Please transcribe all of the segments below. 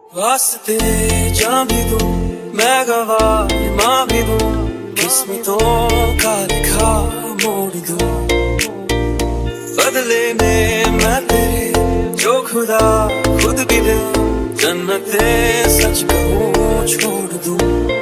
वास्ते जान भी दूं, मैं गवाह माँ भी दूं, किस्मतों का लिखा मोड़ दूं। बदले में मैं तेरे जो खुदा खुद भी दे, जन्नते सच कहूँ छोड़ दूं।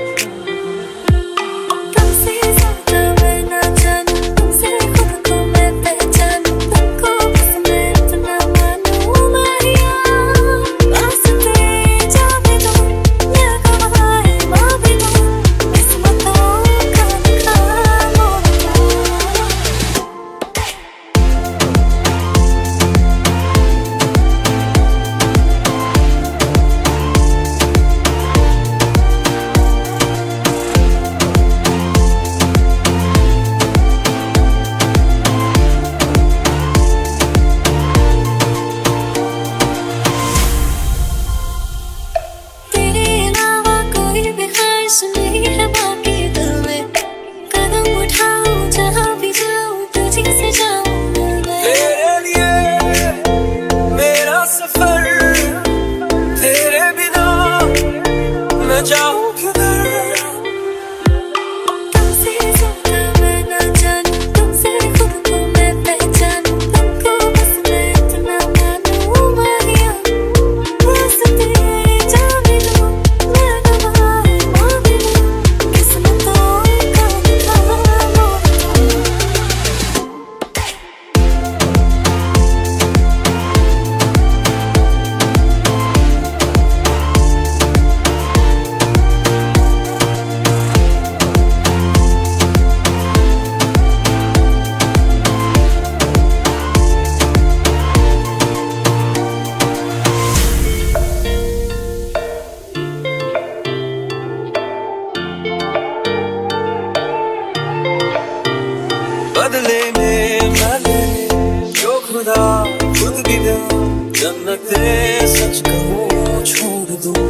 बदले में मैं तेरे जो खुदा खुद भी दे, जन्नते सच कहूँ छोड़ दूं।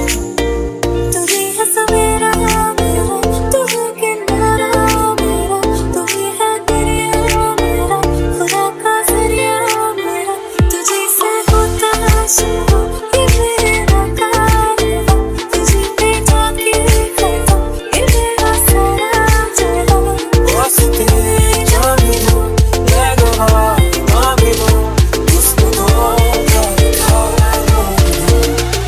तुझे है सवेरा मेरा, तू है किनारा मेरा, तू ही है दरिया मेरा, खुदा का जरिया मेरा। तुझे से होता शुरू ये मेरा कारवां, तुझे पे जाके खड़ा ये मेरा सारा जहां। वास्ते जान भी दूं, मैं गवाह माँ भी दूं, किस्मतों का लिखा मोड़ दूं।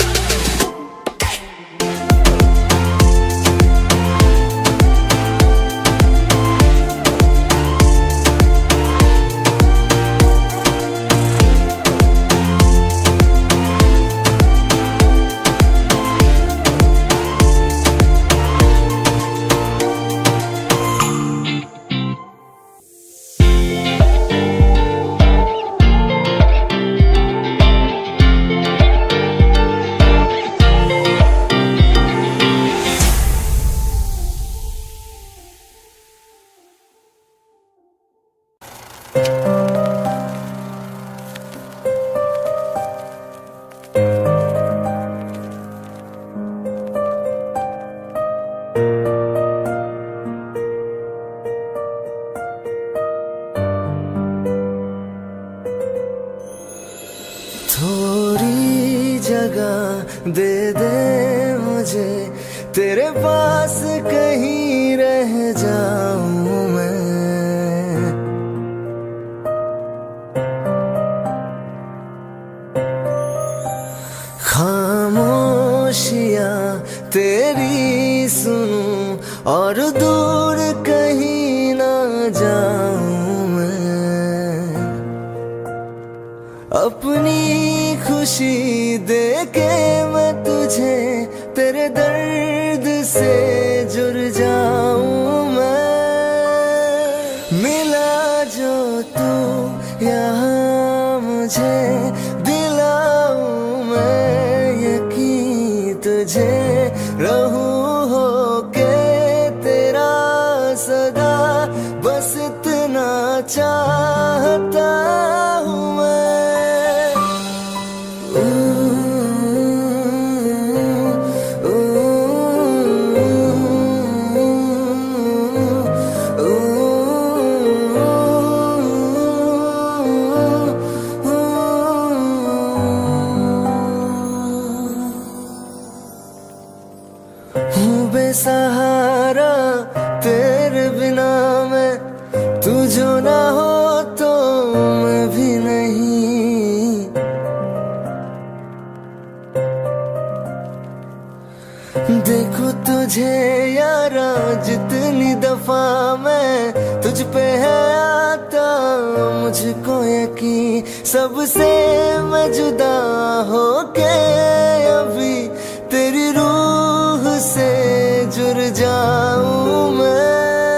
थोड़ी जगह दे दे मुझे, तेरे पास कहीं रह जाऊं मैं। खामोशियां तेरी सुनूं और दूर कहीं ना जाऊं मैं। अपनी खुशी दे के मैं तुझे तेरे दर्द से जुड़ जाऊं मैं। मिला जो तू यहाँ मुझे दिलाऊं मैं यकीन तुझे, रहूं होके तेरा सदा, बस इतना चाहता हूँ मैं। बेसहारा तेरे बिना मैं, तू जो ना हो तो मैं भी नहीं। देखो तुझे यारा जितनी दफा मैं तुझ पे है आता, मुझको यकीन सबसे मैं जुदा होके अभी तेरी रूह से जुड़ जाऊं मैं।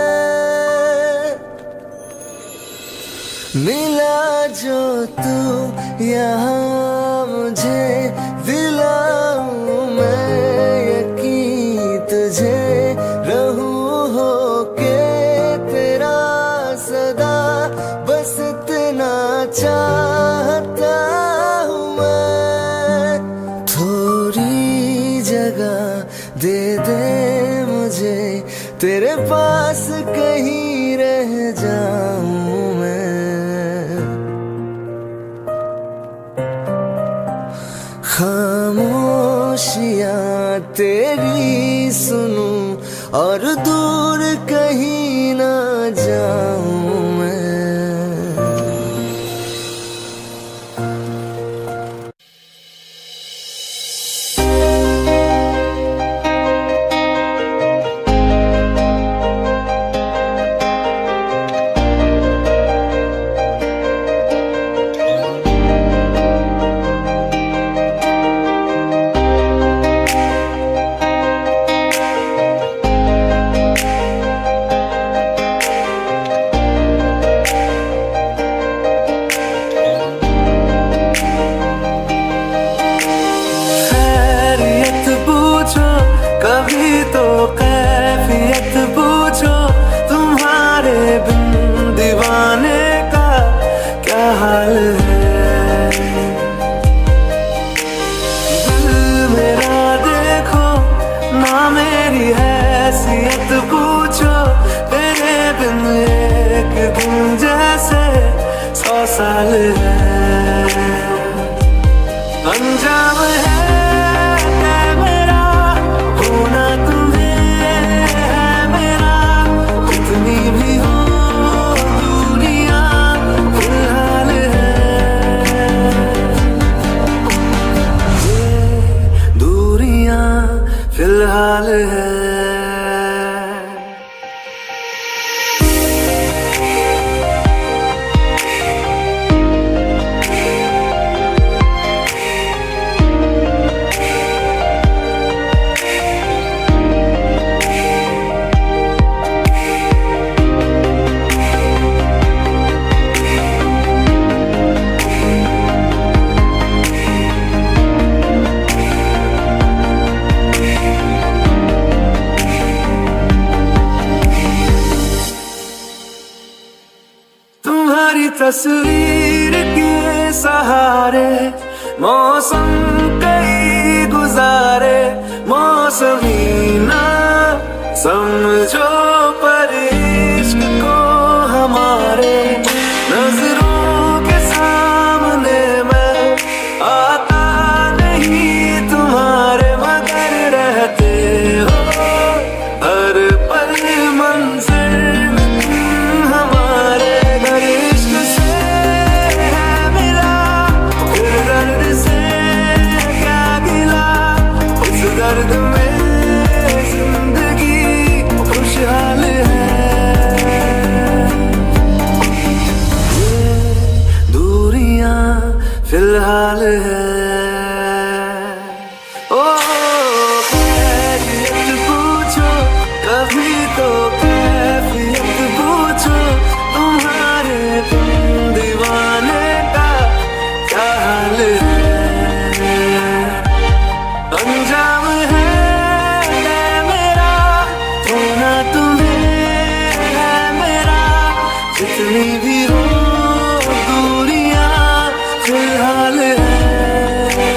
मिला जो तू यहाँ मुझे दिलाऊं मैं यकीन तुझे, रहूं होके तेरा सदा, बस इतना चाहता हूँ मैं। थोड़ी जगह दे दे मुझे, तेरे पास कहीं रह जाऊं मैं। खामोशियाँ तेरी सुनूं और दूर कहीं ना जाऊं मैं। कभी तो कैफियत पूछो, तुम्हारे बिन दीवाने का क्या हाल है। दिल मेरा देखो ना मेरी हैसियत पूछो, तेरे बिन एक दिन जैसे 100 साल है। अंजाम है फिलहाल है। तस्वीर के सहारे मौसम कई गुजारे, मौसमी ना समझो पर इश्क को हमारे, नजरों के सामने मैं आता नहीं तुम्हारे, मगर रहते हो हर पल मंज़िल हमारे। दर्द में जिंदगी खुशहाल है। ये दूरियां फिलहाल है। ओ कैफियत पूछो, कभी तो कैफियत पूछो, तुम्हारे दीवाने का क्या हाल है। अंजाम जितनी भी हो दूरियां फिलहाल है।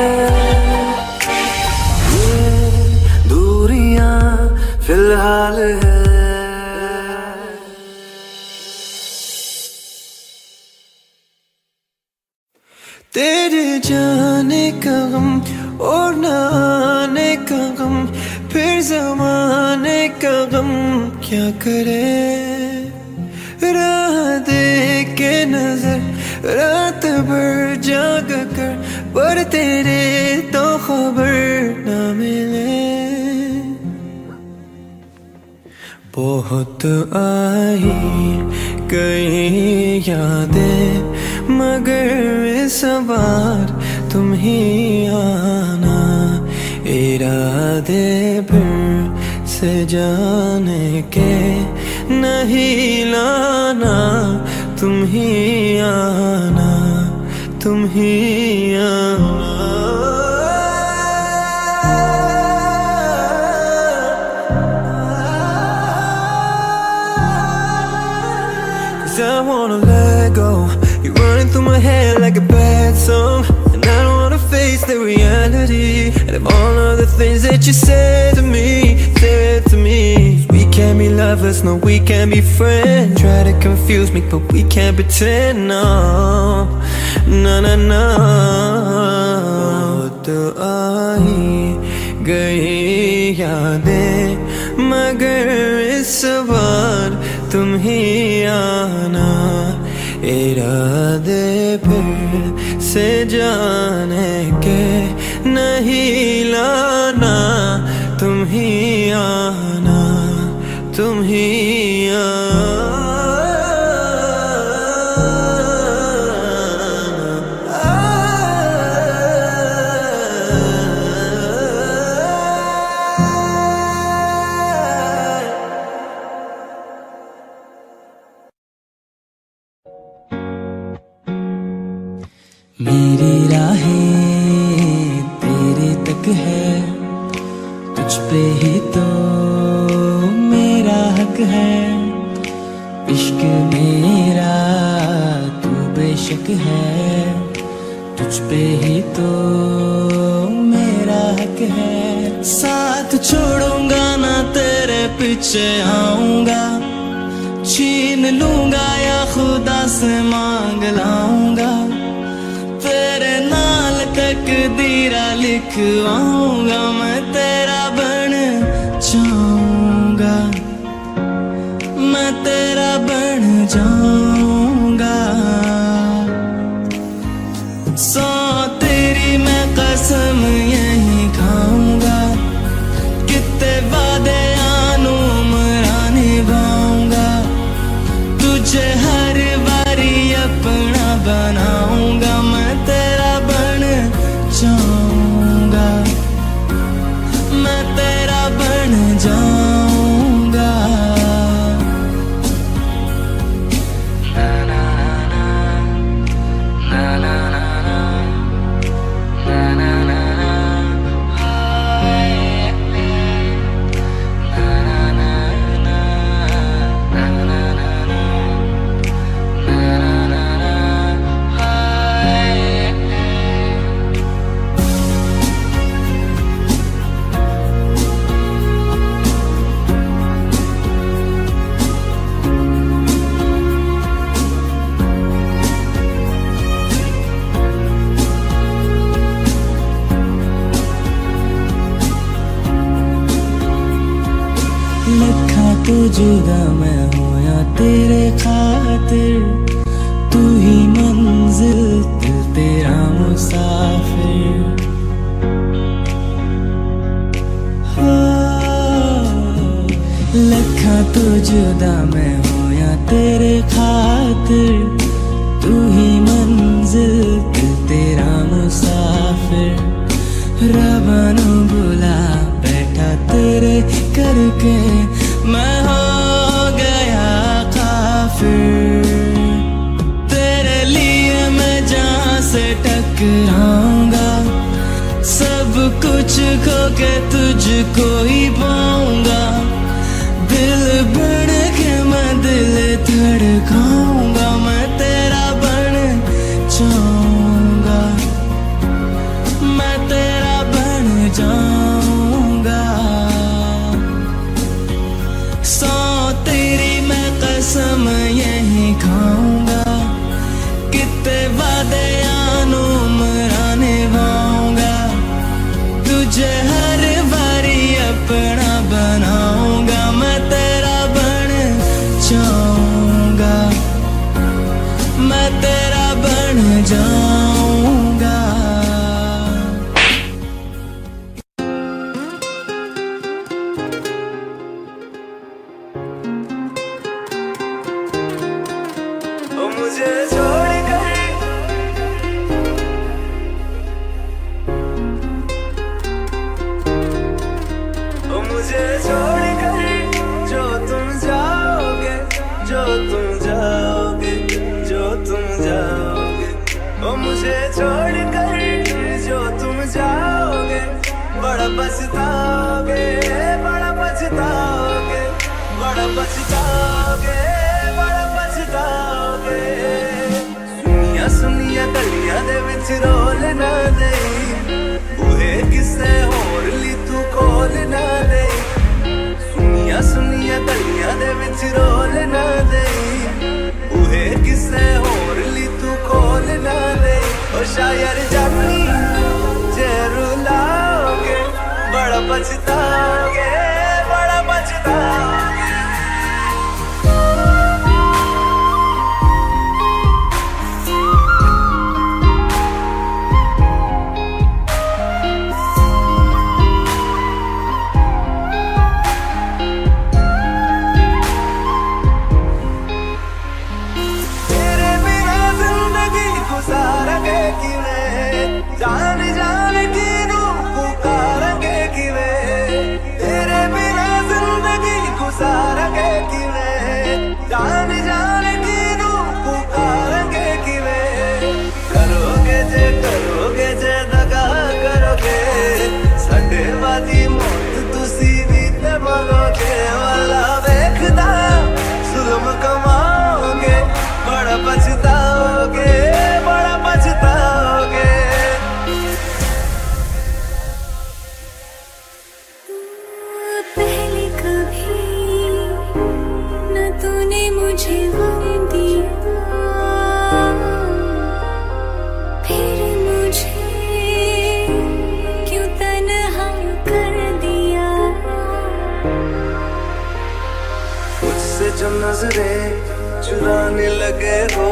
ये दूरियां फिलहाल है। तेरे जाने का गम और न आने का गम, फिर जमाने का गम क्या करे, राह देख के नजर रात भर जाग कर, पर तेरे तो खबर न मिले। बहुत आई गई यादें मगर इस बार तुम ही आना, इरादे फिर से जाने के नहीं लाना, तुम ही आना, तुम ही आना। 'Cause I wanna let go, you're running through my head like a bad song, and I don't wanna face the reality and of all of the things that you said to me, said to me. We can't be lovers, no, we can't be friends. Try to confuse me, but we can't pretend, no, no, no, no. तो आई गई यादें मगर इस बार तुम ही आना, इरादे फिर से जाने के नहीं लाना, तुम ही आना, तुम ही आना। मेरी राहें तेरे तक है, तुझ पे ही तो मेरा हक है, इश्क मेरा तू बेशक है, तुझ पे ही तो मेरा हक है। साथ छोड़ूंगा ना तेरे पीछे आऊंगा, छीन लूंगा या खुदा से मांग लाऊंगा, तेरे नाल तकदीरा लिखवाऊंगा, मैं तेरा बन जाऊंगा, मैं तेरा बन जाऊंगा। सौ तेरी मैं कसम यही खाऊंगा, कितने वादे आनू मरा निभाऊंगा, तुझे हर बारी अपना बनाऊंगा, मैं तेरा बन जाऊंगा, मैं तेरा बन जाऊंगा। ना ना ना ना ना ना ना ना ना लखा तो जुदा मैं हूँ या तेरे खातिर, तू ही मंजिल दिल तेरा मुसाफिर। लखा तो जुदा मैं हूँ या तेरे खातिर, तू ही मंजिल दिल तेरा मुसाफिर। रब्बा नू बुला बैठा तेरे करके, मैं हो गया काफिर, तेरे लिए मैं जहाँ से टकराऊंगा, सब कुछ खो के तुझको ही पाऊंगा, दिल बन के मैं दिल धड़काऊंगा, मैं तेरा बन जाऊंगा, मैं तेरा बन जाऊंगा। सौ तेरी मैं कसम यही खाऊंगा, कितने वादे आनू मरा निभाऊंगा, तुझे हर बारी अपना मुझे छोड़ कर जो तुम जाओगे, जो तुम जाओगे, जो तुम जाओगे, ओ मुझे छोड़ कर जो तुम जाओगे, बड़ा पछताओगे, बड़ा पछताओगे, बड़ा पछताओगे, बड़ा पछताओगे। सुनिया सुनिया गलियां दे विच रोल ना दे, बूहे किसे होर ली तू खोल ना दे। सुनिया सुनिया गलियां दे विच रोल ना दे, बूहे किसे होर ली तू खोल ना दे। ओ शायर जानी जे रुलाओगे, बड़ा पछताओगे, बड़ा पछताओगे। जान जान की रूह पुकारेंगे किवे, तेरे बिना जिंदगी गुजारेंगे किवे। जान जान की रूह पुकारेंगे किवे, करोगे जे दगा करोगे, साडे वादी मौत तुसी भी ते मरोगे। वाला वेखदा जुल्म कमाओगे, बड़ा पछताओगे, बड़ा पछताओगे। पहले कभी न तूने मुझे गम दिया, फिर मुझे क्यों तन्हा कर दिया। मुझसे जो नजरें चुराने लगे हो,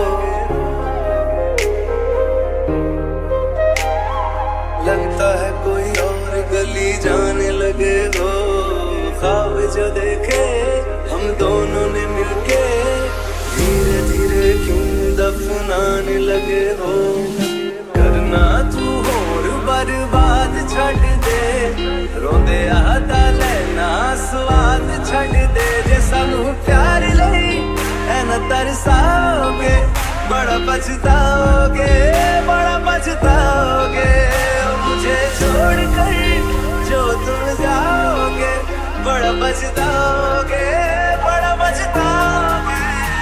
लगता है कोई और गली जाने लगे हो। ख्वाब जो देखे हम दोनों ने मिलके, धीरे धीरे क्यों दफनाने लगे हो। करना तू होर बर्बाद छड़ दे, रोंदे आता लेना स्वाद छड़ दे। जे सानू प्यार लई ऐना तरसाओगे, बड़ा पछताओगे, बड़ा पछताओगे। मुझे छोड़ कर जो तुम जाओगे, बड़ा पछताओगे, बड़ा पछताओगे।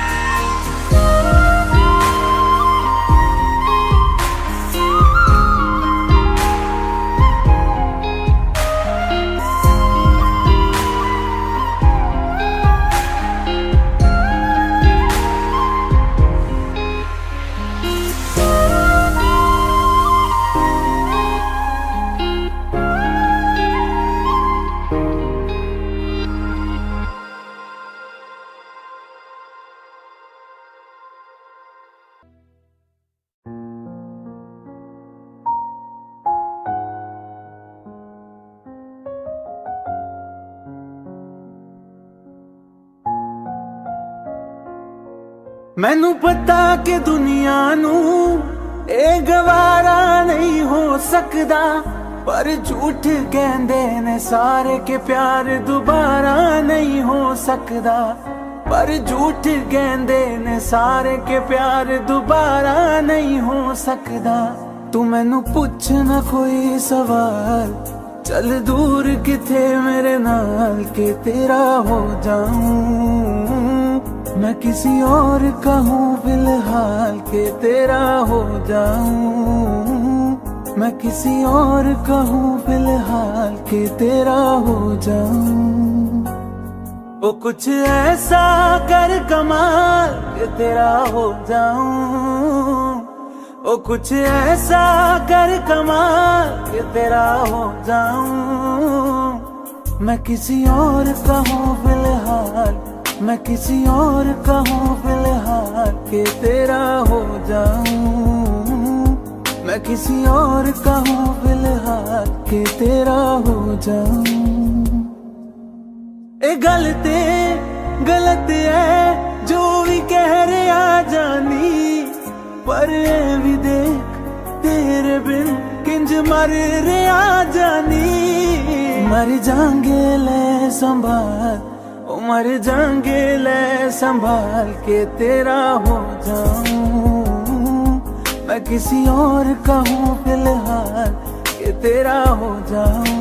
मैनू पता कि दुनिया नू ए गवारा नहीं हो सकदा, पर झूठ कहंदे ने सारे के प्यार दोबारा नहीं हो सकदा। पर झूठ कहंदे ने सारे के प्यार दोबारा नहीं हो सकदा। तू मैनू पुछ ना कोई सवाल, चल दूर किथे मेरे नाल के तेरा हो जाऊं। मैं किसी और का हूँ फिलहाल के तेरा हो जाऊं। मैं किसी और का हूँ फिलहाल के तेरा हो जाऊं। वो कुछ ऐसा कर कमाल के तेरा हो जाऊं। वो कुछ ऐसा कर कमाल के तेरा हो जाऊं। मैं किसी और का हूँ फिलहाल, मैं किसी और का हूँ फिलहाल के तेरा हो जाऊं। मैं किसी और का हूँ फिलहाल के तेरा हो जाऊं। ए गलत है जो भी कह रहे आ जानी, पर ए भी देख तेरे बिन किंज मर रहे आ जानी। मर जाएंगे ले संभाल, ओ मर जाएंगे ले संभाल के तेरा हो जाऊं। मैं किसी और का हूँ फिलहाल के तेरा हो जाऊं।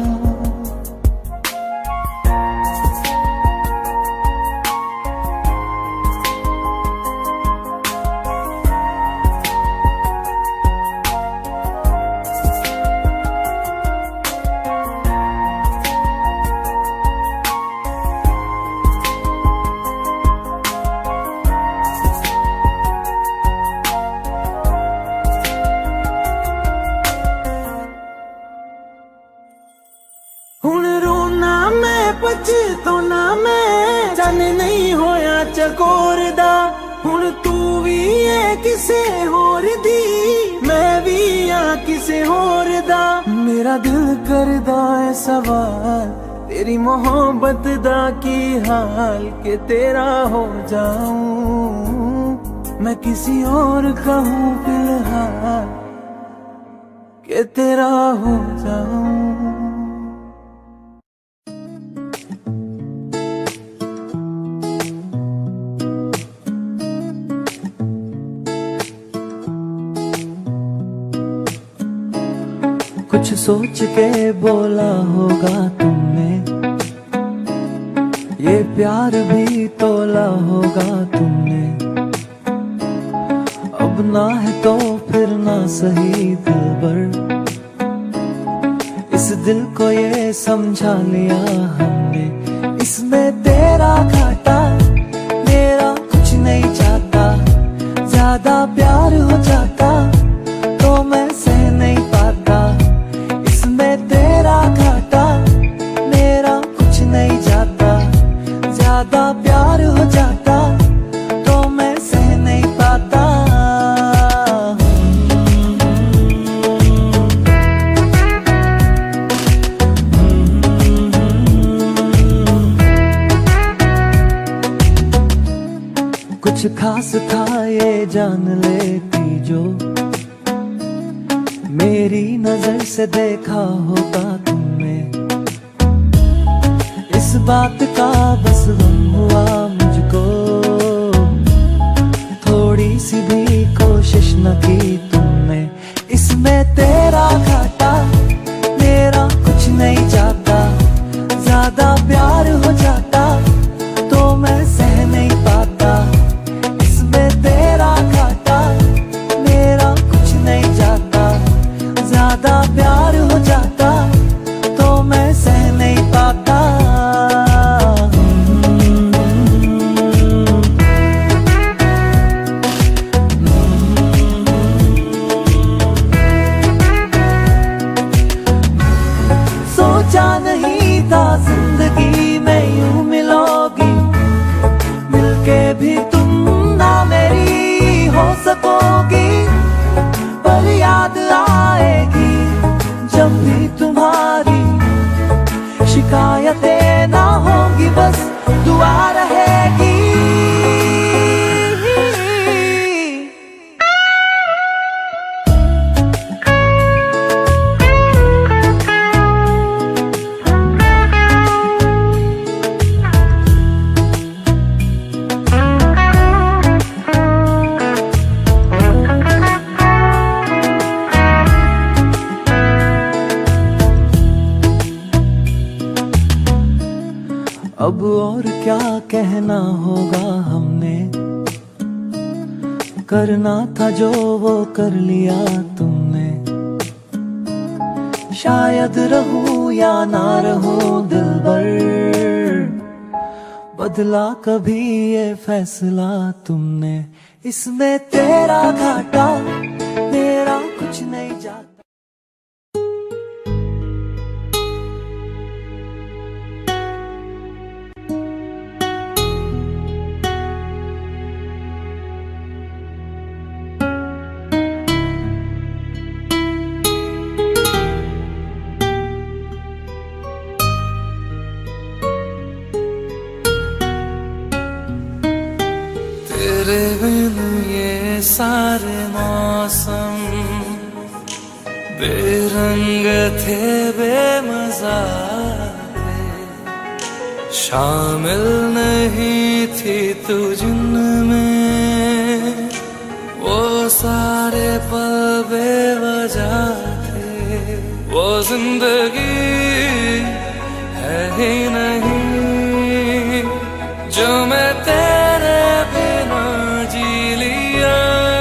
हुण रोना मैं पछताना मैं जाने नहीं होया चकोर दा। हुण तू भी है किसे होर दी, मैं भी आ किसे होर दा। मेरा दिल करदा है सवाल तेरी मोहब्बत दा की हाल के तेरा हो जाऊं। मैं किसी और का हूँ फिलहाल के तेरा हो जाऊं। कुछ सोच के बोला होगा तुमने, ये प्यार भी तोला होगा तुमने। अब ना है तो फिर ना सही दिलबर, इस दिल को ये समझा लिया हमने। इसमें तेरा घाटा मेरा कुछ नहीं जाता, ज्यादा प्यार हो जाता तो मैं सह नहीं पाता। तेरा घाटा मेरा कुछ नहीं जाता, ज्यादा प्यार हो जाता तो मैं सह नहीं पाता। कुछ खास था ये जान लेती जो मेरी नजर से देखा होता तुमने। इस बात का बस गम हुआ मुझको, थोड़ी सी भी कोशिश न की तुमने। इसमें तेरा घाटा मेरा कुछ नहीं जाता, ज्यादा प्यार हो जाता तो मैं सह नहीं पाता। इसमें तेरा घाटा मेरा कुछ नहीं जाता, ज्यादा प्यार हो जाता तो मैं सह नहीं पाता। सोचा नहीं था जिंदगी में यूं मिलोगी, मिलके भी तुम ना मेरी हो सकोगी। पर याद आएगी जब भी तुम्हारी, शिकायतें ना होंगी बस दुआ रहेगी। अब और क्या कहना होगा हमने, करना था जो वो कर लिया तुमने। शायद रहूं या ना रहूं दिलबर, बदला कभी ये फैसला तुमने। इसमें तेरा घाटा मेरा कुछ नहीं जाता। तेरे बिन ये सारे मौसम बेरंग थे बेमज़ा। शामिल नहीं थी तू जिनमें, वो सारे पल बेवजह थे। वो जिंदगी है ही नहीं जो मैं तेरे बिना जी लिया।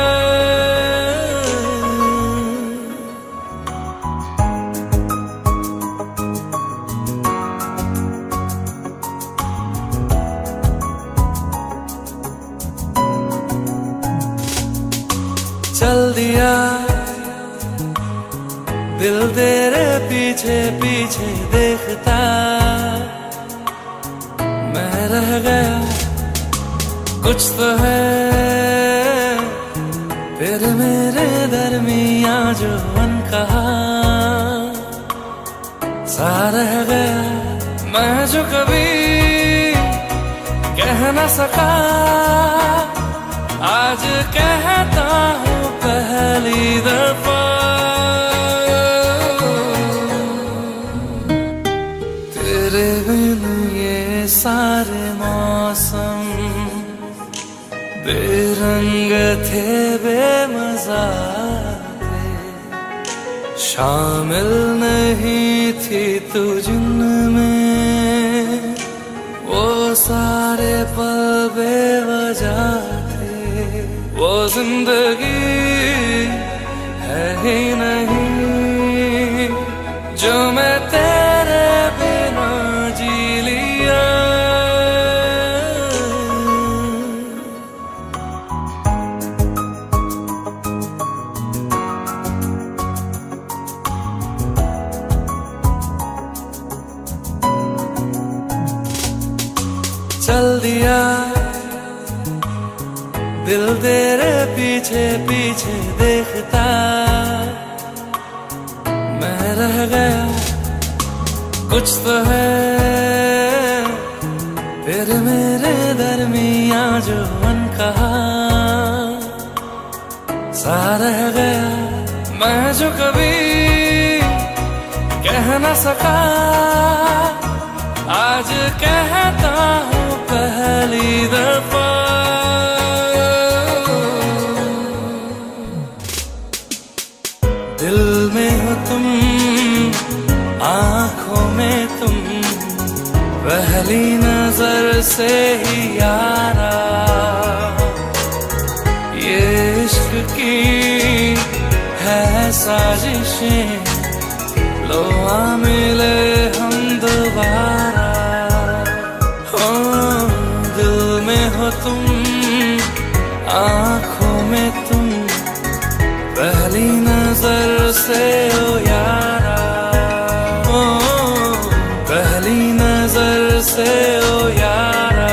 चल दिया दिल तेरे पीछे पीछे देखता, मैं रह गया कुछ तो है फिर मेरे दरमियां जो अनकहा सा रह गया। मैं जो कभी कह न सका आज कहता हूँ पहली दफा। तेरे बिन ये सारे मौसम बेरंग थे बेमजा थे, शामिल नहीं थी तू जिनमें, वो सारे पल बेवजह थे। वो जिंदगी है ही नहीं जो मैं तेरे बिना जी लिया। चल दिया दिल तेरे पीछे पीछे देखता, मैं रह गया कुछ तो है फिर मेरे दरमियां जो अनकहा सा रह गया। मैं जो कभी कह न सका आज कहता हूँ पहली दफा। दिल में हो तुम आँखों में तुम, पहली नजर से ही यारा ये इश्क की है साजिशें, लो आ मिले हम दोबारा। दिल में हो तुम आँखों में तुम, पहली नजर से ओ यारा, ओ पहली नजर से ओ यारा।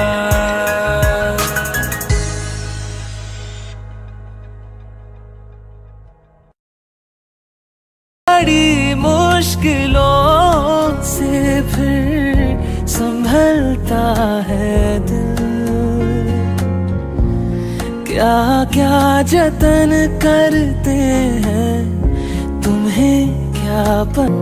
बड़ी मुश्किलों से फिर संभलता है दिल, क्या क्या जतन करते हैं तुम्हें क्या पता।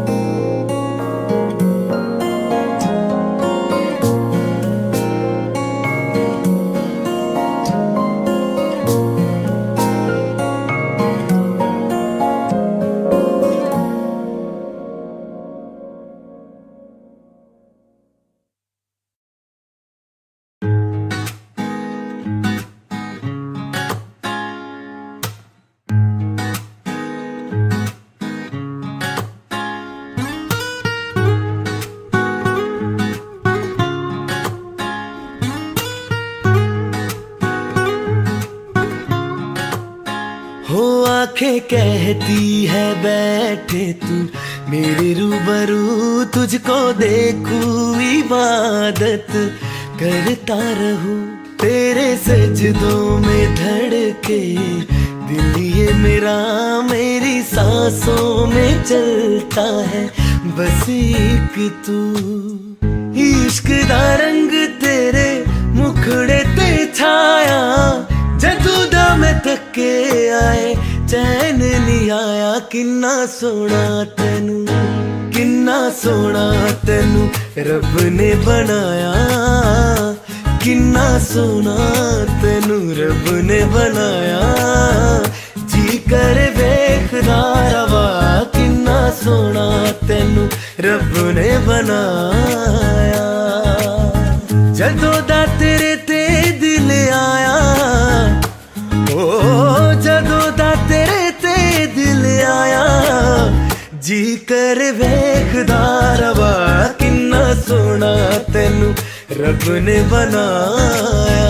आंखें कहती है बैठे तू मेरे रूबरू, तुझको देखूं इबादत करता रहूं, तेरे सजदों में धड़के दिल ये मेरा, मेरी सांसों में चलता है बस एक तू। इश्क दा रंग तेरे मुखड़े ते छाया, जदू दा मैं थके आए चैन नहीं आया। किन्ना सोना तेनू, किन्ना सोना तेनू रब ने बनाया किन्ना सोना तेनू रब ने बनाया जी कर वेखदा रवा किन्ना सोना तेनू रब ने बनाया जदों दा तेरे ते दिल आया ओ जदों दा तेरे ते दिल आया जी कर वेखदा रवा किन्ना सोना तेनू रब ने बनाया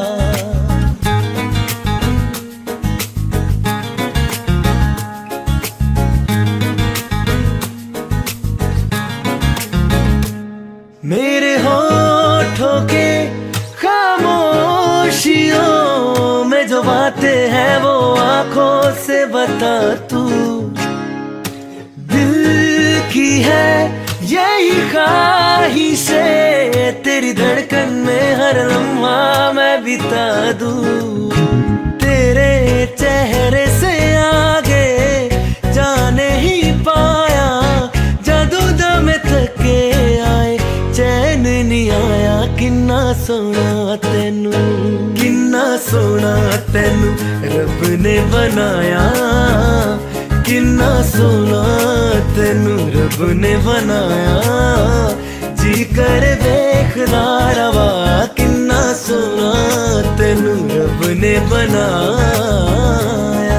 मेरे होठों के खामोशियों में जो बातें हैं वो आंखों से बता तू दिल की है यही ख्वाहिशें तेरी धड़कन में हर लम्हा मैं बिता दूं तेरे चेहरे से आगे जाने ही पाया जादू दम थके आए चैन नहीं आया किन्ना सोना तेनू रब ने बनाया किन्ना सोना तेनू रब ने बनाया जी कर वेखदा रवा किन्ना सोना तेनू रब ने बनाया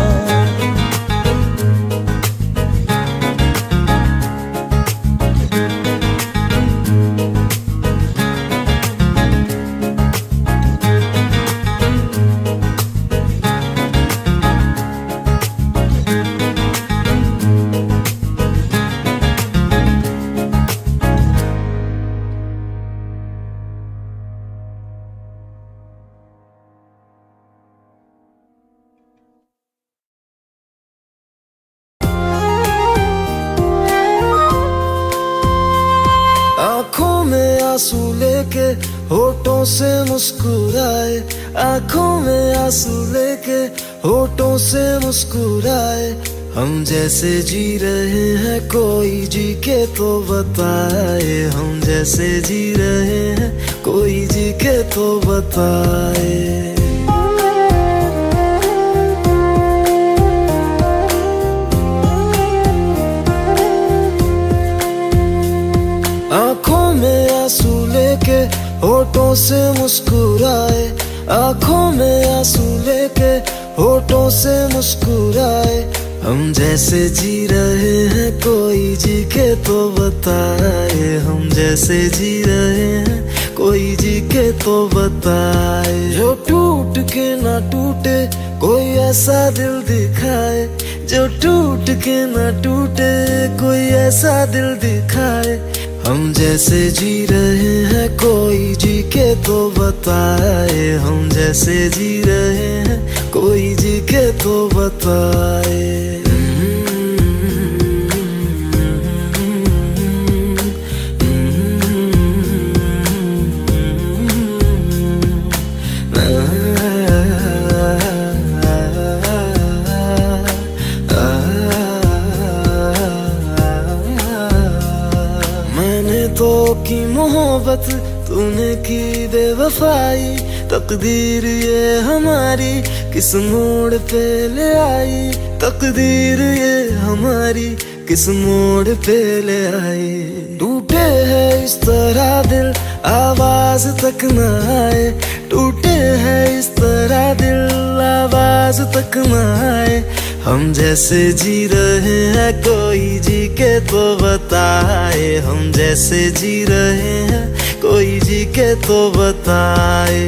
आँखों में आंसू लेके होठों से मुस्कुराए आँखों में आंसू लेके होठों से मुस्कुराए हम जैसे जी रहे हैं कोई जी के तो बताए हम जैसे जी रहे हैं कोई जी के तो बताए आँखों में आंसू लेके होठों से मुस्कुराए आँखों में आंसू लेके होठों से मुस्कुराए हम जैसे जी रहे हैं कोई जी के तो बताए हम जैसे जी रहे हैं कोई जी के तो बताए जो टूट के ना टूटे कोई ऐसा दिल दिखाए जो टूट के ना टूटे कोई ऐसा दिल दिखाए हम जैसे जी रहे हैं कोई जी के तो बताए हम जैसे जी रहे हैं कोई जी के तो बताए की मोहब्बत तूने की बेवफाई तकदीर ये हमारी किस मोड़ पे ले आई तकदीर ये हमारी किस मोड़ पे ले आई टूटे है इस तरह दिल आवाज तक न आए टूटे है इस तरह दिल आवाज तक न आए हम जैसे जी रहे हैं कोई जी के तो बताए हम जैसे जी रहे हैं कोई जी के तो बताए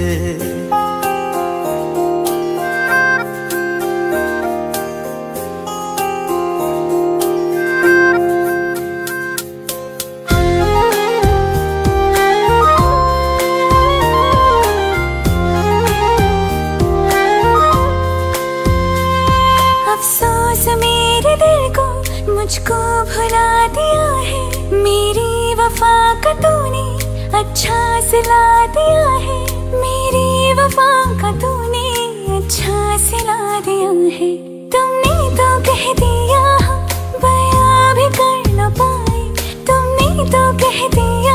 मुझको भुला दिया है मेरी वफा का तूने अच्छा सिला दिया है मेरी वफा का तूने अच्छा सिला दिया है तुमने तो कह दिया बयां भी कर न पाए तुमने तो कह दिया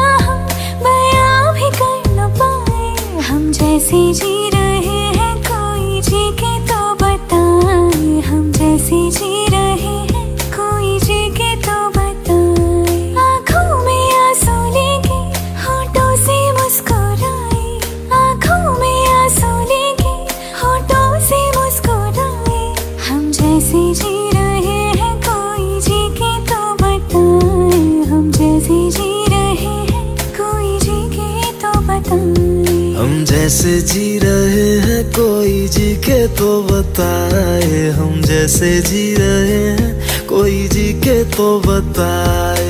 जैसे जी रहे हैं कोई जी के तो बताए, हम जैसे जी रहे हैं कोई जी के तो बताए। आँखों में आंसू लेके होठों से मुस्कुराए, आँखों में आंसू लेके होठों से मुस्कुराए। हम जैसे जी रहे हैं कोई जी के तो बताए, हम जैसे जी रहे हैं कोई जी के तो बताए। हम जैसे जी रहे हैं कोई जी के तो बताए, हम जैसे जी रहे हैं कोई जी के तो बताए।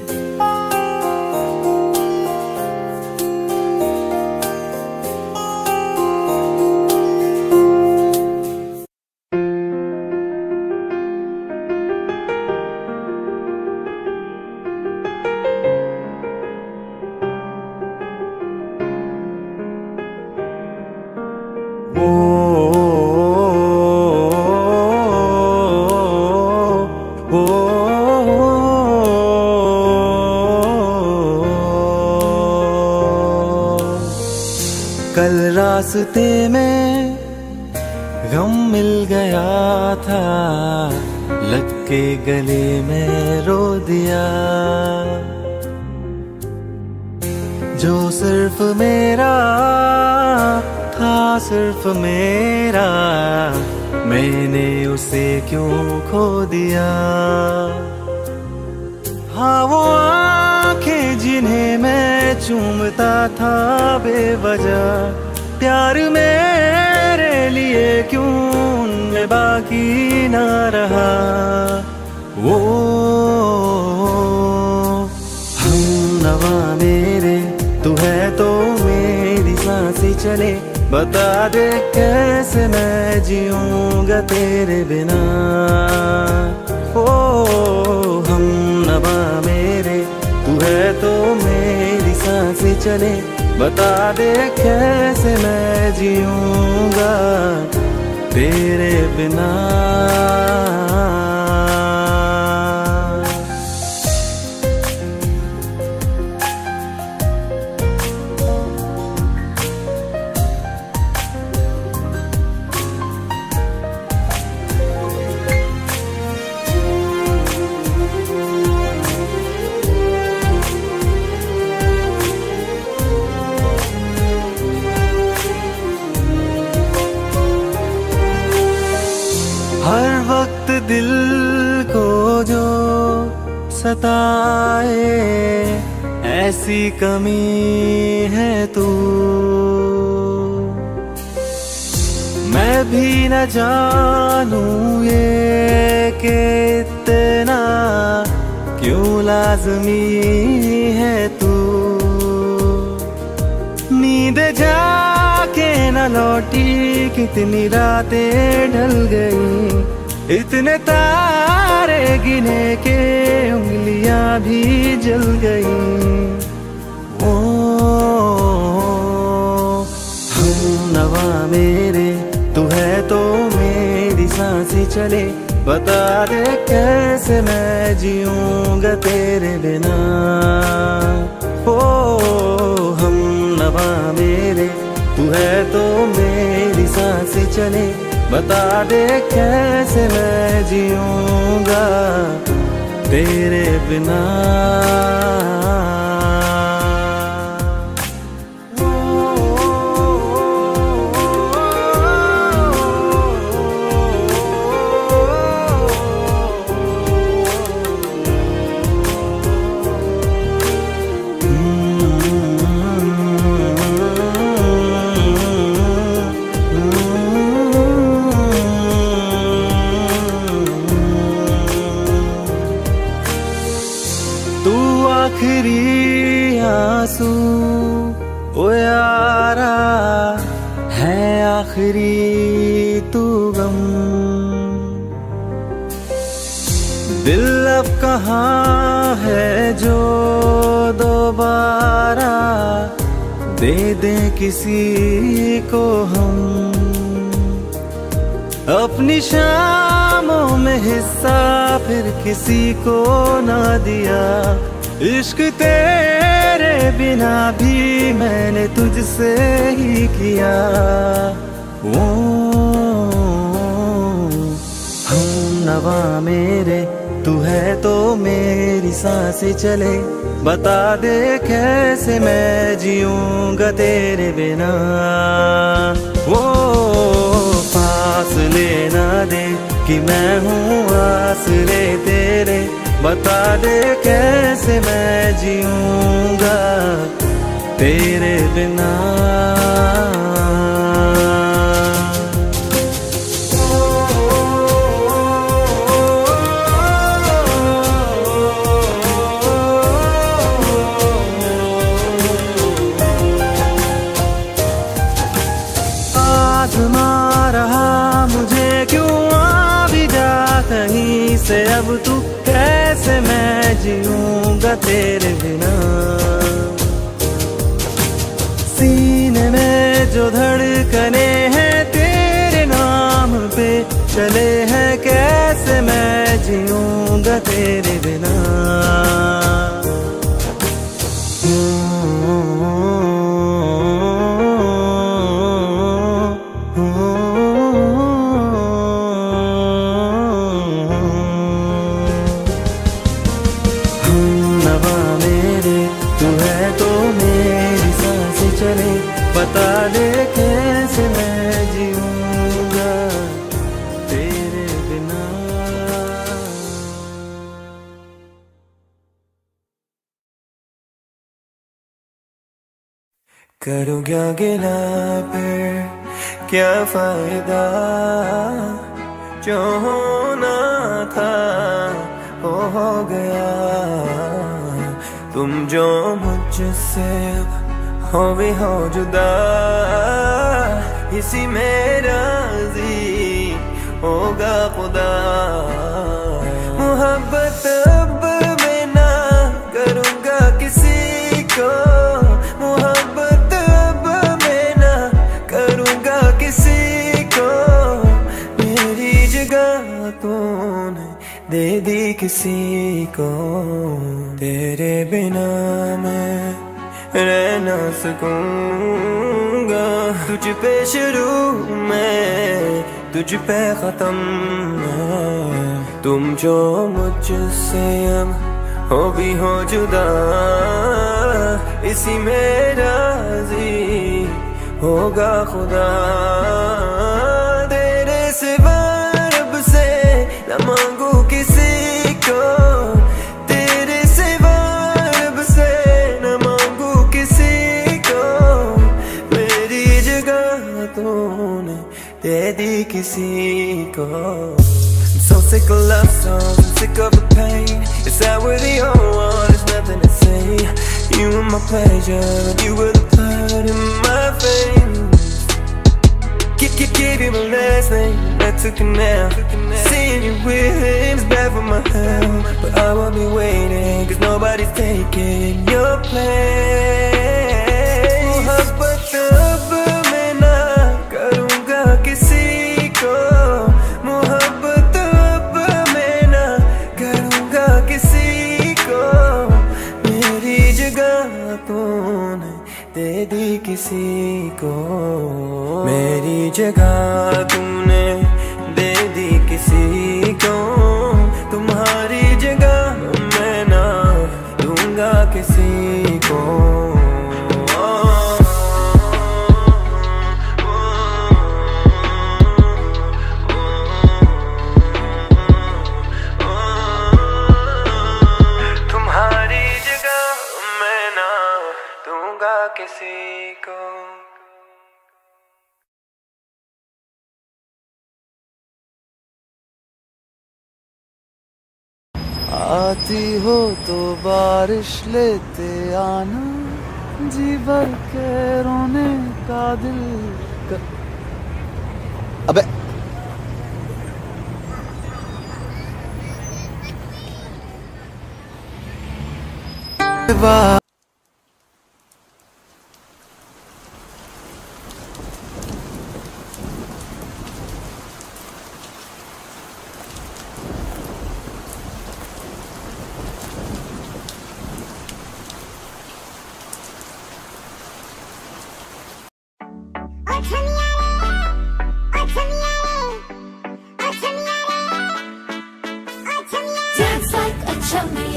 कल रास्ते में गम मिल गया था, लग के गले में रो दिया। जो सिर्फ मेरा था, सिर्फ मेरा, मैंने उसे क्यों खो दिया। हाँ वो आंखें जिन्हें मैं चूमता था बेवजह, प्यार मेरे लिए क्यों उनमें बाकी ना रहा। वो हम नवा मेरे, तू है तो मेरी सांसें चले, बता दे कैसे मैं जीऊंगा तेरे बिना। ओ हम नवा मेरे, तू है तो मेरी सांसें चले, बता दे कैसे मैं जीऊंगा तेरे बिना। हर वक्त दिल को जो सताए, ऐसी कमी है तू। मैं भी न जानूं ये कि इतना क्यों लाज़मी है तू। नींद जाके न लौटी, कितनी रातें ढल गई, इतने तारे गिने के उंगलियां भी जल गई। ओ हम नवा मेरे, तू है तो मेरी सांसें चले, बता दे कैसे मैं जीऊंगा तेरे बिना। ओ हम नवा मेरे, तू है तो मेरी सांसें चले, बता दे कैसे मैं जीऊंगा तेरे बिना। आखिरी आंसू ओ यारा है, आखिरी तू गम। दिल अब कहाँ है जो दोबारा दे दे किसी को हम। अपनी शामों में हिस्सा फिर किसी को ना दिया, इश्क तेरे तेरे बिना भी मैंने तुझसे ही किया। वो हम नवा मेरे तू है तो मेरी सांसें चले, बता दे कैसे मैं जीऊंगा तेरे बिना। वो फासले ना दे कि मैं हूँ आसरे तेरे, बता दे कैसे मैं जीऊंगा तेरे बिना। आज़मा रहा मुझे क्यों आ भी जा कहीं से, अब तू कैसे मैं जीऊंगा तेरे बिना। सीने में जो धड़कने हैं तेरे नाम पे चले हैं, कैसे मैं जीऊंगा तेरे बिना। बता दे कैसे मैं जीऊंगा तेरे बिना। करूँ क्या गिला फिर क्या फायदा, जो होना था हो गया। तुम जो मुझसे हो भी हो जुदा, इसी में राज़ी होगा खुदा। मोहब्बत अब मैं ना करूँगा किसी को, मोहब्बत अब मैं ना करूँगा किसी को। मेरी जगह तूने दे दी किसी को, तेरे बिना मैं रह ना सकूंगा। तुझ पे शुरू में तुझ पे खत्म, तुम जो मुझसे अब हो भी हो जुदा, इसी में राज़ी होगा खुदा। तेरे सिवा रब से न मांगू किसी को, तेरे सिवा रब से न मांगू किसी को। मेरी जगह तूने दे दी किसी को। I'm so sick of love songs, I'm sick of the pain. It's that we're the only one, there's nothing to say. You were my pleasure, and you were the blood in my veins. Give you my last name, I took it now. Seeing you with him is bad for my health, but I won't be waiting, cause nobody's taking your place. मोहब्बत अब मैं ना करूँगा किसी को, मोहब्बत अब मैं ना करूँगा किसी को। मेरी जगह तूने दे दी किसी को, मेरी जगह तूने दे दी किसी को। तुम्हारी जगह मैं ना दूंगा किसी को। तुम्हारी जगह मैं ना दूंगा किसी को। आती हो तो बारिश लेते आना, जी भर के रोने का दिल का। अबे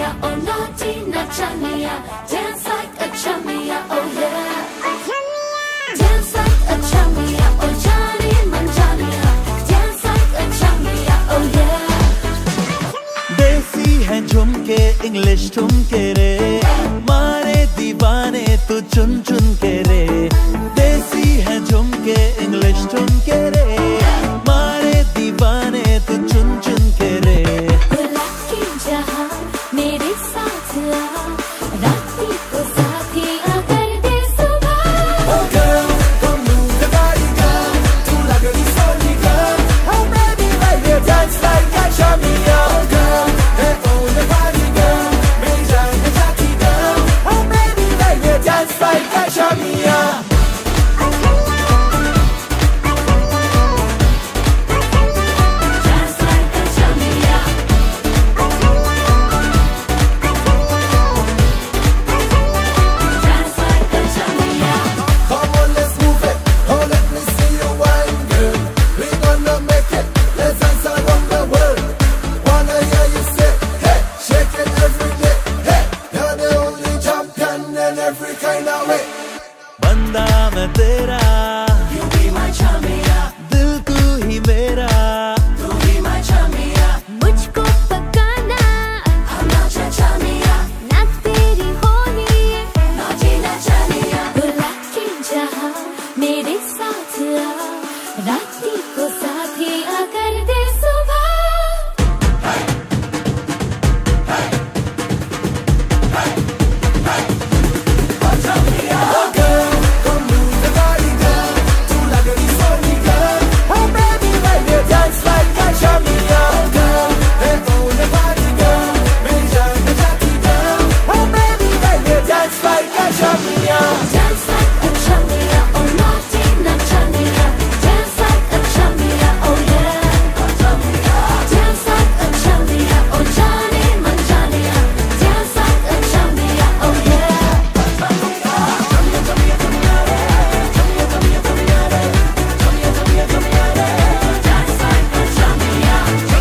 chumia, oh naughty, not chumia. Dance like a chumia, oh yeah. Dance like a chumia, oh Johnny Manjania. Dance like a chumia, oh yeah. देसी है झुमके इंग्लिश ठुमके रे, मारे दीवाने तू चुन चुन के रे। देसी है झुमके इंग्लिश ठुमके रे, मारे दीवाने तू चुन चुन के रे। बुलाके जहाँ मेरे साथ आ, राती को साथी अगर दे सुबह। Oh girl, come move the body, girl. तू लग रही Soni girl. Oh baby, baby, dance like a chumia. Oh girl, hey oh the body girl. मेरी जान में जाती girl. Oh baby, baby, dance like a chumia. Dance like a chumia. Dance like a chumia. Come on, let's move it. Oh, let me see you wine, girl. We gonna make it. Let's dance around the world. Wanna hear you say, hey, shake it every day. Hey, you're the only champion in every kind of way. बंदा मैं तेरा, You be my chumia. दिल तू ही मेरा। You be my chumia. मुझको पकाना, I'm not your chumia. ना तेरी होनी है। Naughty, not chumia. बुलाके जहाँ मेरे साथ आ, राती को साथी अगर दे सुबह। Oh girl, come move the body, girl. तू लग रही Soni girl. Oh baby, baby, dance like a chumia. Oh girl, hey oh the body girl. मेरी जान में जाती girl. Oh baby, baby, dance like a chumia. Dance like a chumia, oh naughty, not chumia. Dance like a chumia, oh yeah. Dance like a chumia, oh Johnny Manjania. Dance like a chumia, oh yeah. Dance like a chumia.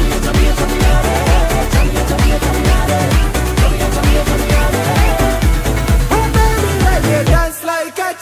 Oh baby, baby, dance like a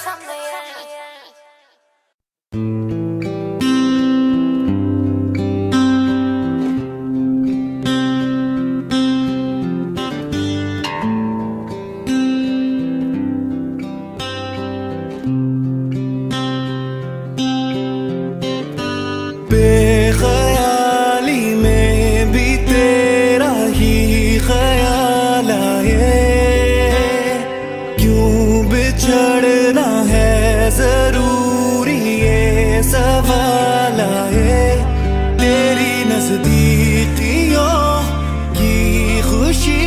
बेख्याली में भी तेरा ही ख्याल आए, क्यों बिछड़ना है जरूरी ये सवाल आए। तेरी नजदीकियों की खुशी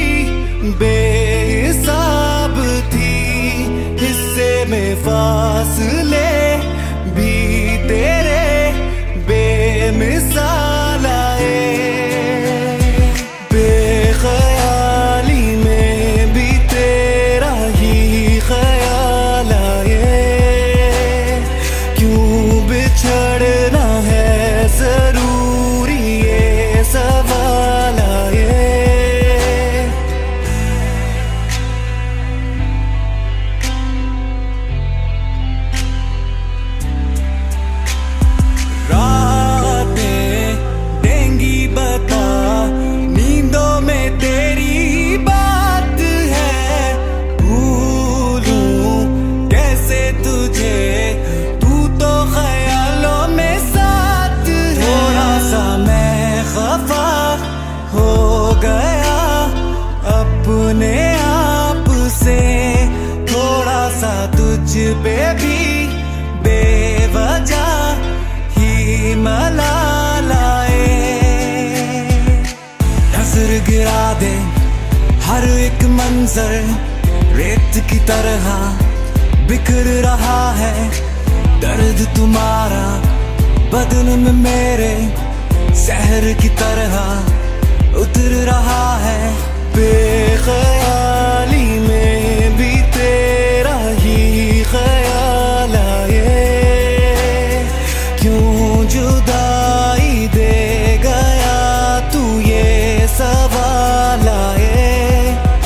बेहिसाब थी, हिस्से में फासले भी तेरे बेमिसाल आए। बेख्याली में भी तेरा ही ख्याल आए, क्यों बिछड़ना है जरूरी ये सवाल आए। रातें देंगी बता, नींदों में तेरी बात है। भूलूं कैसे तुझे, तू तो ख्यालों में साथ है। थोड़ा सा मैं खफा हो गया अपने आप से, थोड़ा सा तुझ पे भी बेवजह ही मलाल आए। नजर गिरा दे हर एक मंजर, रेत की तरह बिखर रहा है दर्द तुम्हारा बदन में मेरे, शहर की तरह उतर रहा है। बेख्याली में भी तेरा ही ख्याल आए, क्यों जुदाई दे गया तू ये सवाल आए।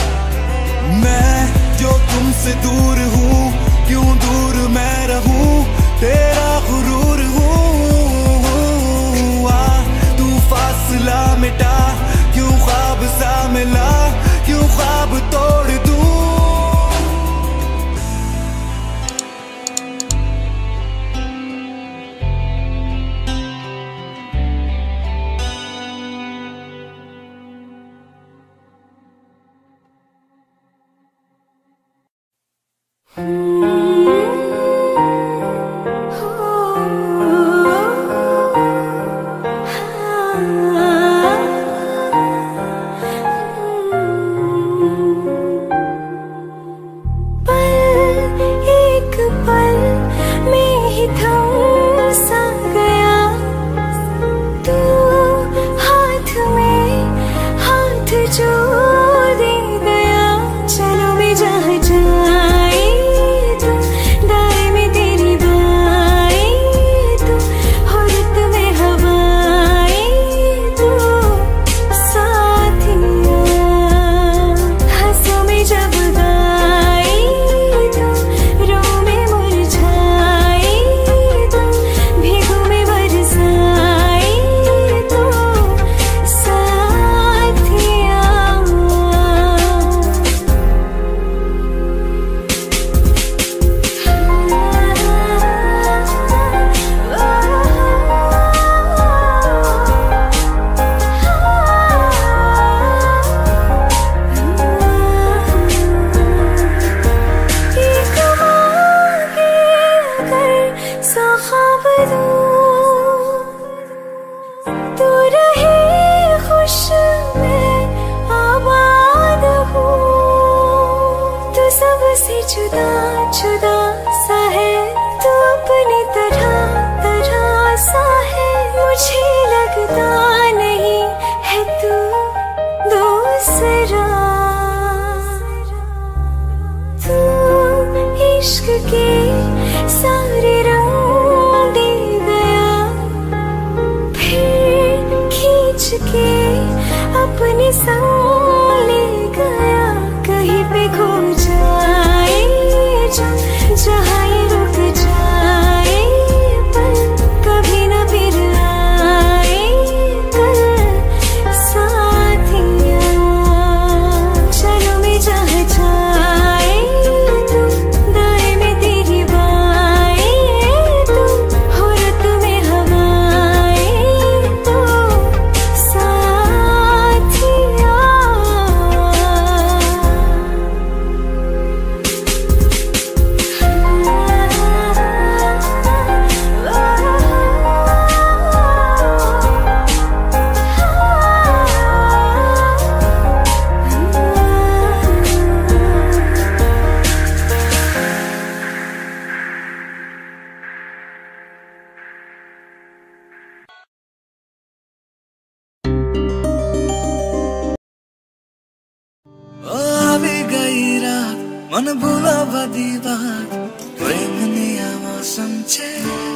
मन भूला बदी बात प्रेम निया मौसम छे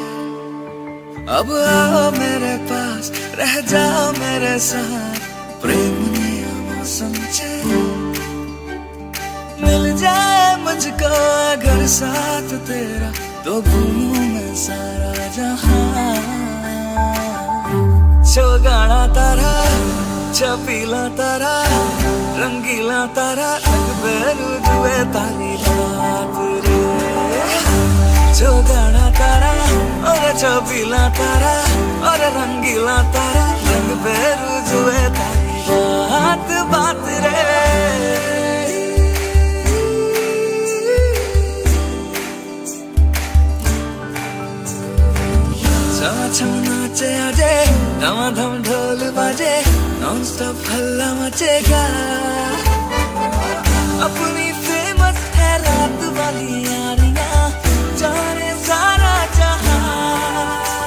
अब आओ मेरे पास रह जाओ मेरे साथ प्रेम निया मौसम छे मिल जाए मुझको अगर साथ तेरा तो भूलूं मैं सारा जहां गाना तारा छपीला तारा रंगीला तारा बेरू जुए तारी बात रे जो गाना तारा और छपीला तारा और रंगीला तारा रंग बेरू जुए तारी बात बात रे नाचे आजे धमाधम ढोल बाजे नॉन स्टॉप हल्ला मचेगा अपनी फेमस है रात वाली यारियां जाने सारा जहां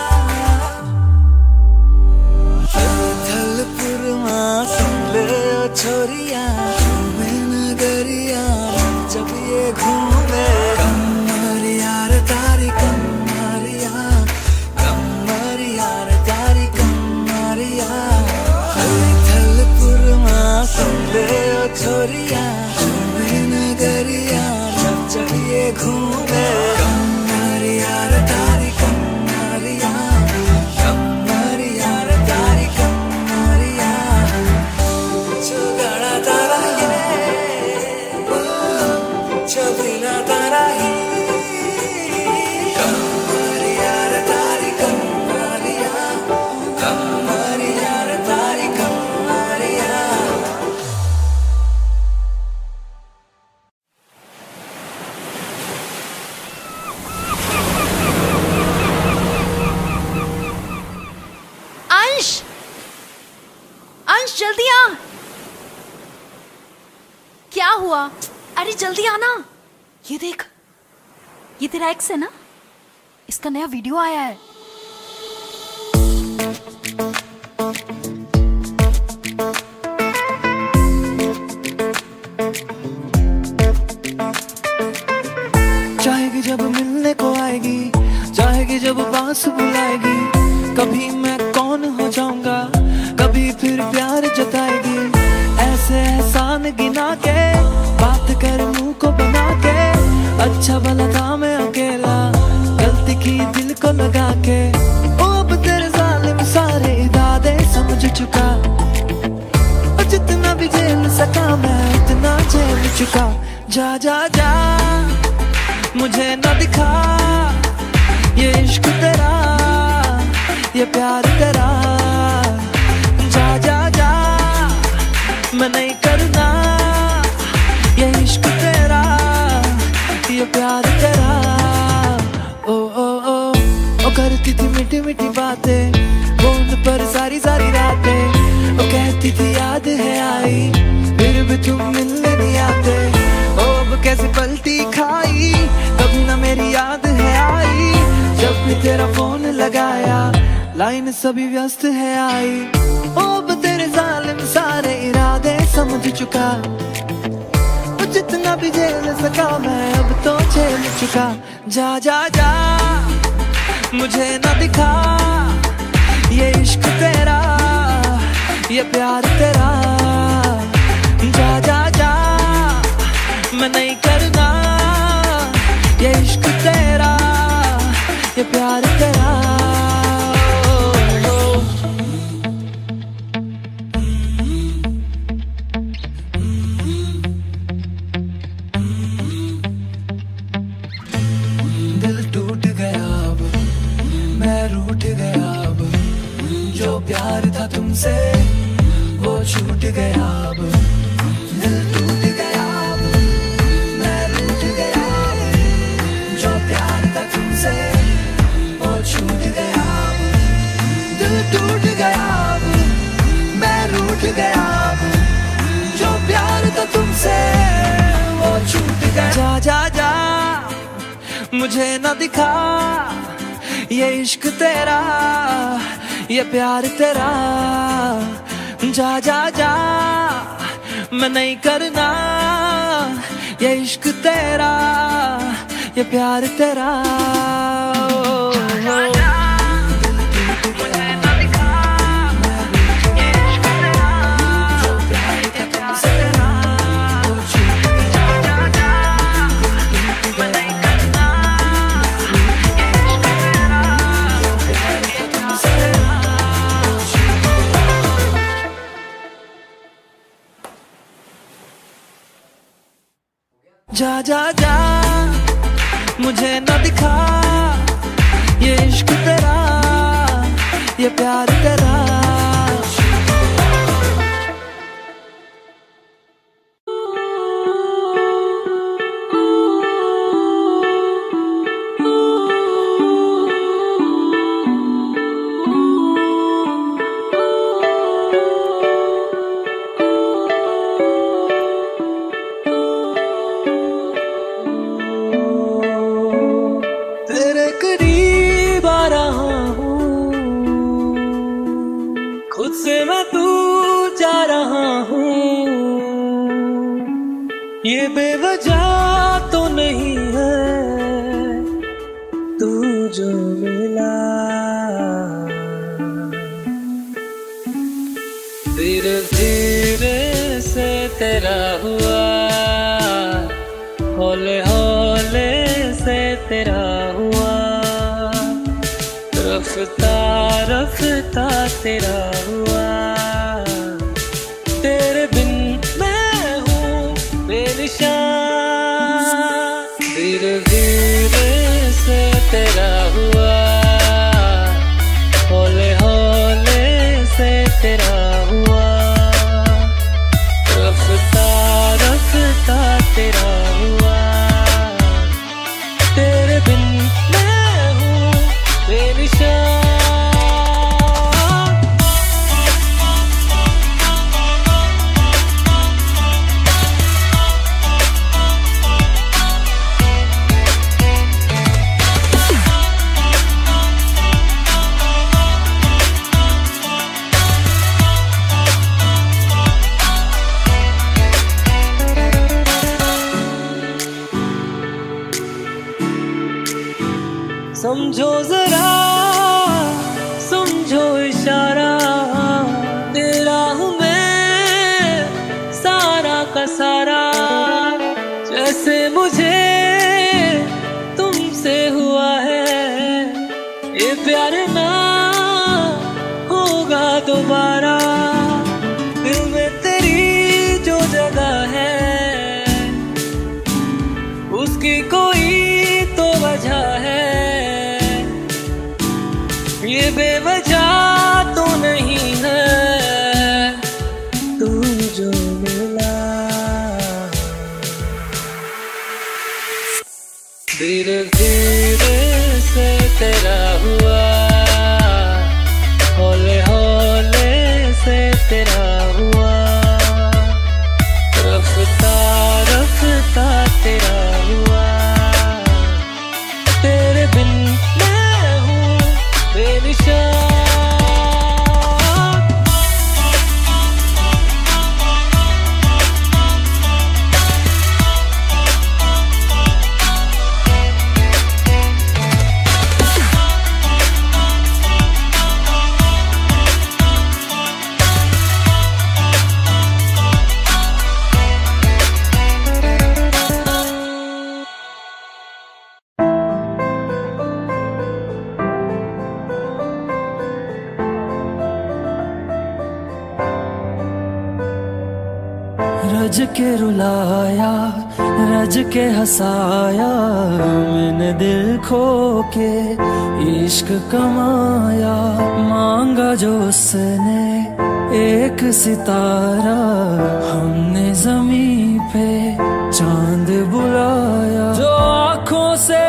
थलपुरमा सुन ले ओ छोरिया मैं नगरिया जब ये घूमे कमर यार तारी कमरिया छोरिया नगरिया जब चढ़िए घूमे कमरिया तारी कमरिया कमरिया तारी कमरिया चुगड़ा तारा ये छबीला तारा ही कमरिया तारी कमरिया कमरिया तारी कमरिया जल्दी आना। ये देख, ये तेरा एक्स है ना, इसका नया वीडियो आया है। चाहेगी जब मिलने को आएगी, चाहेगी जब पास बुलाएगी, कभी मैं कौन हो जाऊंगा, कभी फिर प्यार जताएगी। ऐसे एहसान गिना के, बात कर मुंह को बना के, अच्छा भला था मैं अकेला, गलती की दिल को लगा के। ओ अब तेरे जालिम सारे इरादे समझ चुका, और जितना भी झेल सका मैं उतना झेल चुका। जा जा जा मुझे न दिखा ये इश्क तेरा, ये प्यार तेरा। जा जा जा मैं नहीं करना ये इश्क तेरा, ये प्यार तेरा। ओ ओ ओ ओ करती थी मीठी मीठी बातें फोन पर सारी सारी रातें, ओ कहती थी याद है आई, फिर भी तुम मिलने नहीं आते। ओ अब कैसे पलटी खाई, कभी ना मेरी याद है आई, जब भी तेरा फोन लगाया लाइन सभी व्यस्त है आई। ओ अब तेरे जालिम सारे इरादे समझ चुका, जितना भी झेल सका मैं अब तो झेल चुका। जा जा जा मुझे न दिखा ये इश्क तेरा, ये प्यार तेरा। जा जा जा मैं नहीं करना ये इश्क तेरा, ये प्यार तेरा। प्यार था तुमसे वो छूट गया, अब दिल टूट गया, अब मैं रूठ गया। जो प्यार था तुमसे वो छूट गया, अब दिल टूट गया, अब मैं रूठ गया। जो प्यार था तुमसे वो छूट गया। जा जा जा मुझे न दिखा ये इश्क तेरा, ये प्यार तेरा। जा जा जा मैं नहीं करना ये इश्क तेरा, ये प्यार तेरा। जा जा जा मुझे न दिखा ये इश्क तेरा, ये प्यार तेरा। ये बेवजह तो नहीं है तू जो मिला, धीरे धीरे से तेरा हुआ, हौले हौले से तेरा हुआ, रफ्ता रफ्ता तेरा हुआ। तेरे बिन धीरे धीरे से तेरा हुआ, हौले हौले से तेरा हुआ, रफ्ता रफ्ता तेरा हुआ। तेरे बिन मैं हूँ बेनिशान। समझो जरा, समझो इशारा, तेरा हूँ मैं सारा का सारा। जैसे मुझे तुमसे हुआ है ये प्यार ना होगा दोबारा। दिल में तेरी जो जगह है उसकी कोई तो वजह है, ये बेवजह तो नहीं है। तू जो मिला धीरे धीरे से तेरा हुआ, हौले हौले से तेरा हुआ, रफ्ता रफ्ता तेरा हुआ। तेरे बिन मैं हूँ बेनिशान। रज के रुलाया, रज के हंसाया, मैंने दिल खो के इश्क कमाया। मांगा जो उसने एक सितारा, हमने जमीन पे चांद बुलाया। जो आँखों से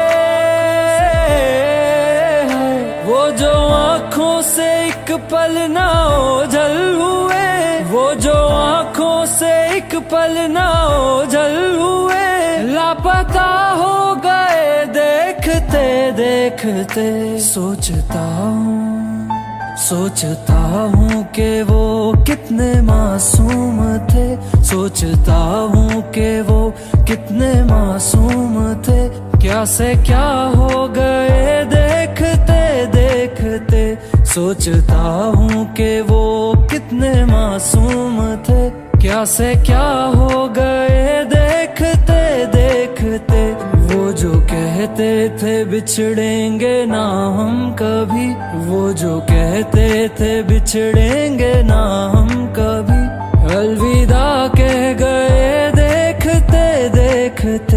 वो जो आँखों से एक पल ना ओझल हुए, वो जो आँखों से एक पल ना ओझल हुए, लापता हो गए देखते देखते। सोचता हूँ कि वो कितने मासूम थे, सोचता हूँ कि वो कितने मासूम थे। क्या से क्या हो गए देखते देखते। सोचता हूँ कि वो कितने मासूम थे, क्या से क्या हो गए देखते देखते। वो जो कहते थे बिछड़ेंगे ना हम कभी, वो जो कहते थे बिछड़ेंगे ना हम कभी, अलविदा कह गए देखते देखते।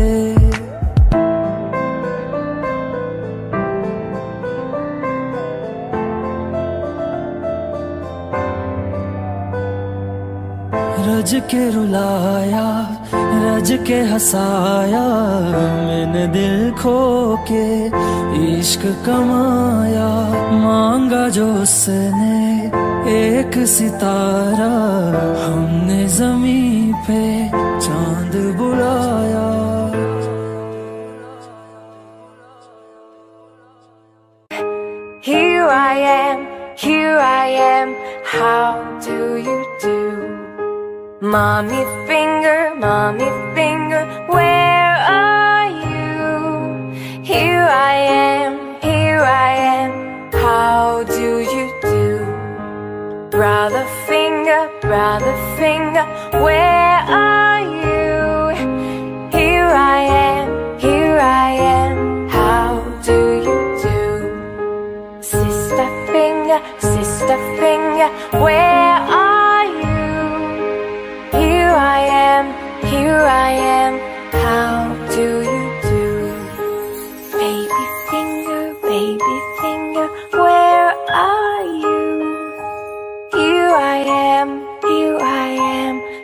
रज के रुलाया, रज के हंसाया, मैंने दिल खो के इश्क कमाया। मांगा जो उसने एक सितारा, हमने जमीन पे चांद बुलाया। Here I am, how do you do? Mommy finger, where are you? Here I am, how do you do? Brother finger, where are you? Here I am, how do you do? Sister finger, where are you? Here I am, how do you do? Baby finger, where are you? Here I am,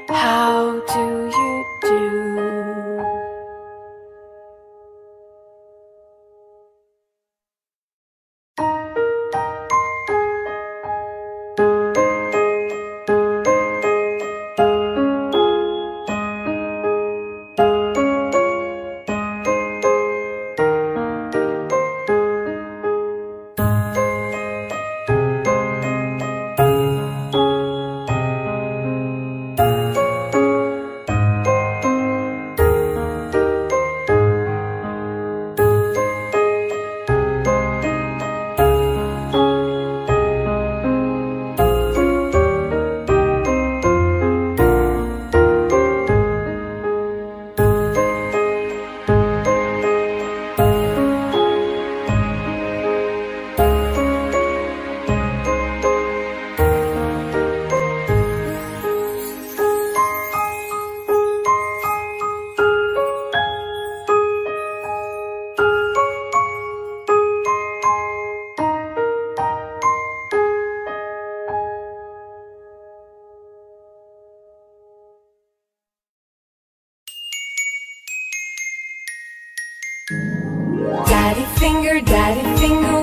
finger, daddy finger,